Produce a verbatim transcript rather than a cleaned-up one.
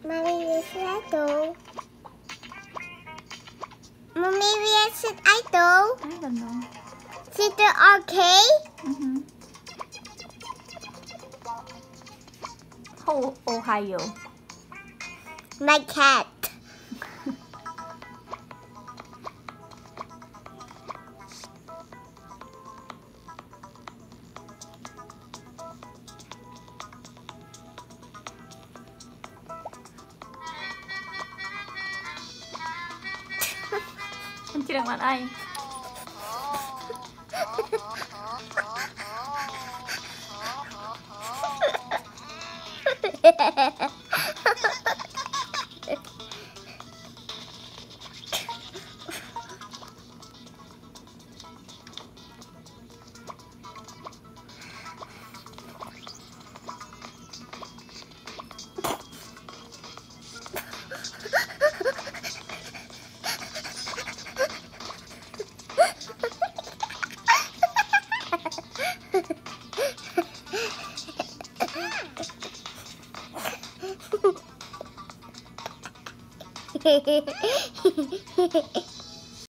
Mommy, where should I go? Mommy, where should I go? I don't know. To the arcade? Mm-hmm. Oh, Ohio. My cat. Anh chưa đằng mặt anh. Hehehehe